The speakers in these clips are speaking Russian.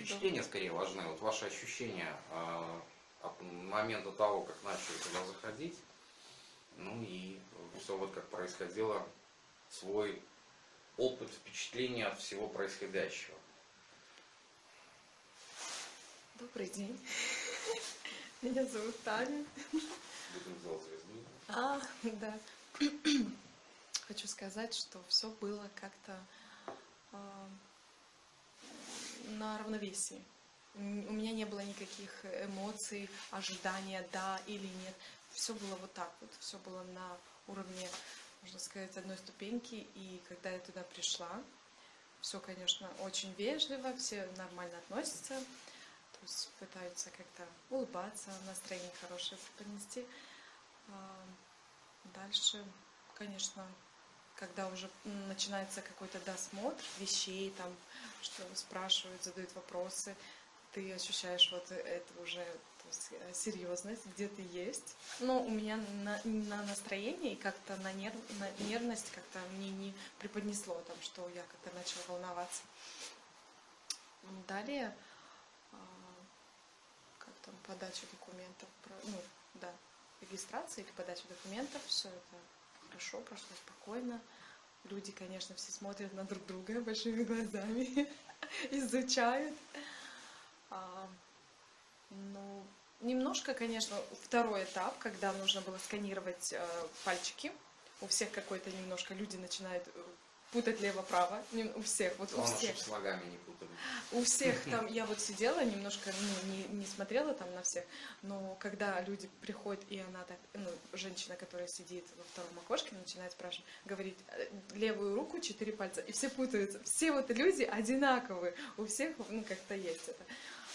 впечатления скорее важны. Вот ваши ощущения от момента того, как начали туда заходить, ну и все вот как происходило, свой опыт, впечатления от всего происходящего. Добрый день. Меня зовут Таня. Будем делать звезду. Да. Хочу сказать, что все было как-то на равновесии. У меня не было никаких эмоций, ожидания, да или нет. Все было вот так вот. Все было на уровне, можно сказать, одной ступеньки. И когда я туда пришла, все, конечно, очень вежливо, все нормально относятся. То есть пытаются как-то улыбаться, настроение хорошее принести. Дальше, конечно, когда уже начинается какой-то досмотр вещей, там, что спрашивают, задают вопросы, ты ощущаешь вот это уже, то есть, серьезность, где ты есть. Но у меня на настроение и как-то на нервность как-то мне не преподнесло, там, что я как-то начала волноваться. Далее, как там, подача документов, регистрация или подача документов, все это хорошо, прошло спокойно. Люди, конечно, все смотрят на друг друга большими глазами, изучают. Ну, немножко, конечно, второй этап, когда нужно было сканировать пальчики. У всех какой-то немножко люди начинают путать лево-право. У всех, вот у всех. С ногами не путали. У всех там, я вот сидела, немножко не смотрела там на всех, но когда люди приходят, и она так, женщина, которая сидит во втором окошке, начинает спрашивать, говорит, левую руку 4 пальца, и все путаются. Все вот люди одинаковые, у всех, как-то есть это.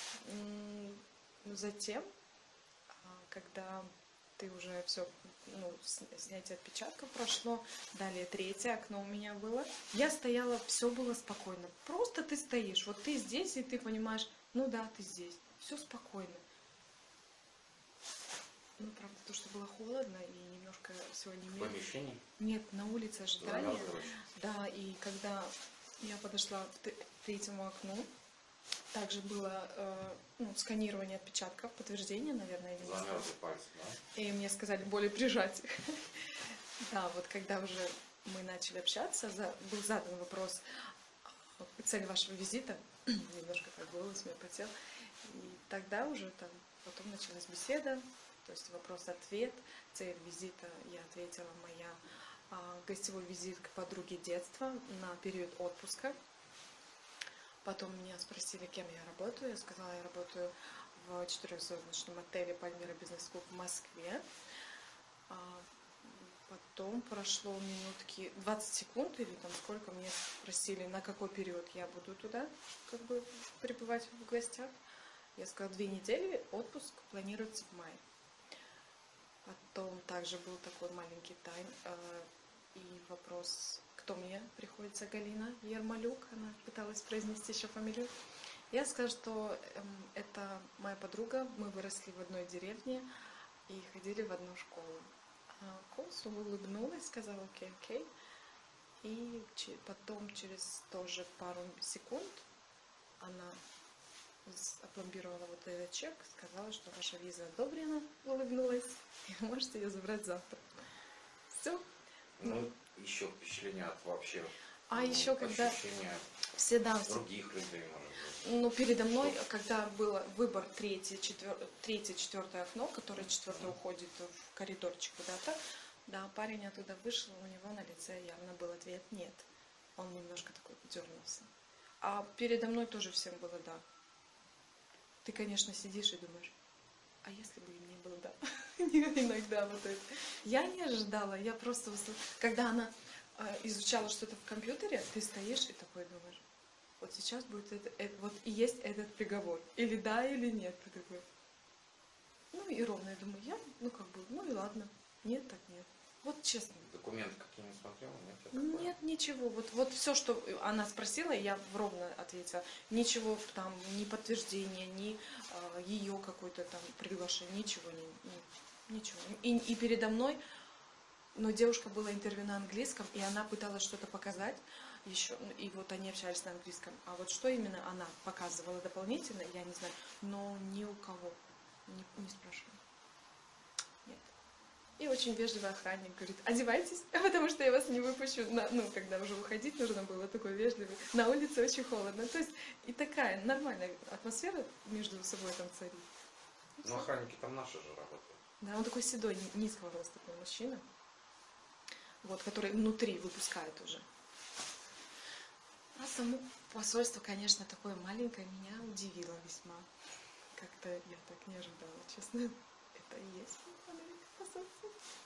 Но затем, когда ты уже все, снятие отпечатков прошло, далее третье окно у меня было. Я стояла, все было спокойно. Просто ты стоишь, вот ты здесь, и ты понимаешь, ну да, ты здесь. Все спокойно. Ну, правда, то, что было холодно и немножко сегодня... В помещении? Нет, на улице ожидания. Да, и когда я подошла к третьему окну, также было сканирование отпечатков, подтверждение, наверное, или не знаю. Замерзли пальцы, да? И мне сказали более прижать их. Да, вот когда уже мы начали общаться, был задан вопрос, цель вашего визита, немножко как голос мне потел, и тогда уже там потом началась беседа, то есть вопрос-ответ, цель визита, я ответила, гостевой визит к подруге детства на период отпуска. Потом меня спросили, кем я работаю. Я сказала, я работаю в 4-звездочном отеле Пальмира Бизнес-клуб в Москве. Потом прошло минутки 20 секунд или там сколько, меня спросили, на какой период я буду туда как бы пребывать в гостях. Я сказала, 2 недели, отпуск планируется в мае. Потом также был такой маленький тайм и вопрос, кто мне приходится, Галина Ермолюк, она пыталась произнести еще фамилию. Я сказала, что это моя подруга, мы выросли в одной деревне и ходили в одну школу. Консул улыбнулась, сказала окей. И потом через тоже пару секунд она опломбировала вот этот чек, сказала, что ваша виза одобрена, улыбнулась, и вы можете ее забрать завтра. Все. Ну, еще впечатление от вообще. Еще когда все других людей, может быть. Передо мной, когда был выбор третье, четвертое окно, которое четвертое уходит в коридорчик куда-то, да, парень оттуда вышел, у него на лице явно был ответ нет. Он немножко такой дернулся. А передо мной тоже всем было да. Ты, конечно, сидишь и думаешь, а если бы им не было да? Иногда вот это. Я не ожидала, я просто... Когда она изучала что-то в компьютере, ты стоишь и такой думаешь, вот сейчас будет вот и есть этот приговор. Или да, или нет. Ты такой. И ровно я думаю, и ладно. Нет, так нет. Вот честно. Документы какие не смотрела? Нет, нет, ничего. Вот все, что она спросила, я ровно ответила. Ничего там, ни подтверждения, ни ее какое-то там приглашение, ничего. Ничего. И передо мной, но девушка была интервью на английском, и она пыталась что-то показать. еще, и вот они общались на английском. А вот что именно она показывала дополнительно, я не знаю, но ни у кого не спрашивала. Нет. И очень вежливый охранник говорит: одевайтесь, потому что я вас не выпущу. Ну, когда уже выходить нужно было, такой вежливый. На улице очень холодно. То есть и такая нормальная атмосфера между собой там царит. Ну, охранники там наши же работают. Да, он такой седой, низкого роста такой мужчина. Вот, который внутри выпускает уже. А само посольство, конечно, такое маленькое, меня удивило весьма. Как-то я так не ожидала, честно. Это и есть маленькое посольство.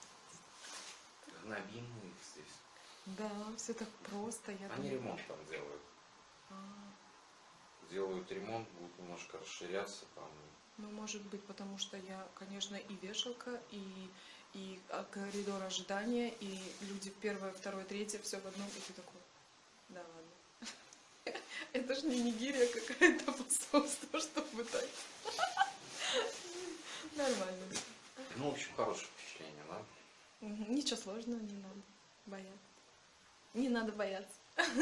Гнобины их здесь. Да, все так просто. Они ремонт там делают. Делают ремонт, будут немножко расширяться там. Ну, может быть, потому что я, конечно, и вешалка, и коридор ожидания, и люди в первое, второе, третье, все в одном, и ты такой: да ладно. Это же не Нигерия какая-то, посольство, чтобы так. Нормально. Ну, в общем, хорошее впечатление, да? Ничего сложного, не надо бояться. Не надо бояться.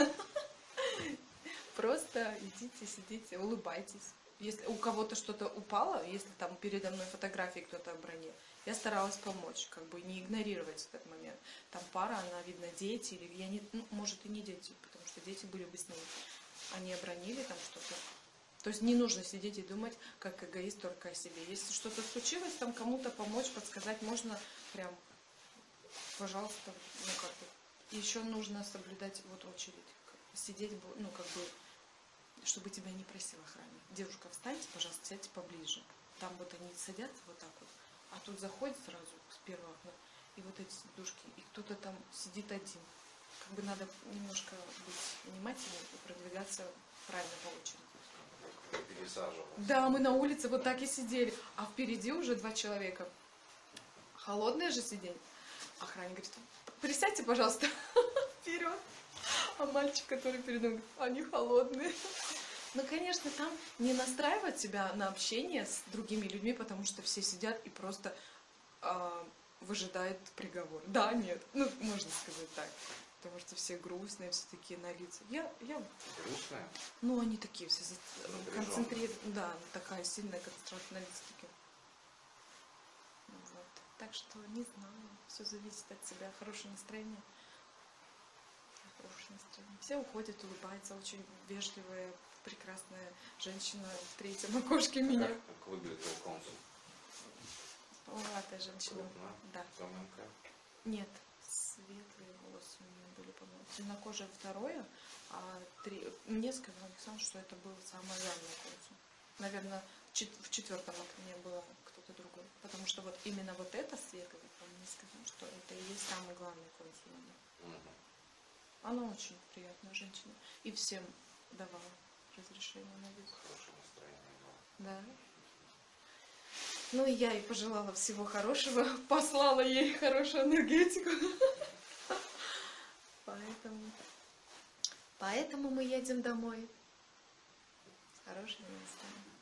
Просто идите, сидите, улыбайтесь. Если у кого-то что-то упало, если там передо мной фотографии кто-то обронил, я старалась помочь, как бы не игнорировать этот момент. Там пара, она, видно, дети, или я не, ну, может и не дети, потому что дети были бы с ней. Они обронили там что-то. То есть не нужно сидеть и думать, как эгоист, только о себе. Если что-то случилось, там кому-то помочь, подсказать, можно прям, пожалуйста, ну как бы. И еще нужно соблюдать вот очередь. Сидеть, ну как бы, чтобы тебя не просил охранник. Девушка, встаньте, пожалуйста, сядьте поближе. Там вот они садятся вот так вот, а тут заходит сразу с первого окна, и вот эти сидушки, и кто-то там сидит один. Как бы надо немножко быть внимательным и продвигаться правильно по очереди. Пересаживаться. Да, мы на улице вот так и сидели, а впереди уже 2 человека. Холодное же сиденье. Охранник говорит: присядьте, пожалуйста, вперед. А мальчик, который передо мной, они холодные. Ну, конечно, там не настраивать себя на общение с другими людьми, потому что все сидят и просто выжидают приговор. Да, нет, ну, можно сказать так. Потому что все грустные, все такие на лица. Я... Грустные? Ну, они такие все концентрированы. Да, такая сильная концентрация на лице. Вот. Так что, не знаю, все зависит от себя. Хорошее настроение. Все уходят, улыбаются, очень вежливая, прекрасная женщина в третьем окошке меня. Как выглядел консул? Полноватая женщина. Да. Темненькая? Нет, светлые волосы у нее были, по-моему. Темнокожая второе, а мне сказал Александр, что это был самый главный консул. Наверное, в 4-м окне было кто-то другой. Потому что вот именно вот это светлое, он мне сказал, что это и есть самый главный консул. Она очень приятная женщина. И всем давала разрешение на визу. Хорошее настроение было. Да. Ну и я ей пожелала всего хорошего. Послала ей хорошую энергетику. Поэтому мы едем домой. Хорошее настроение.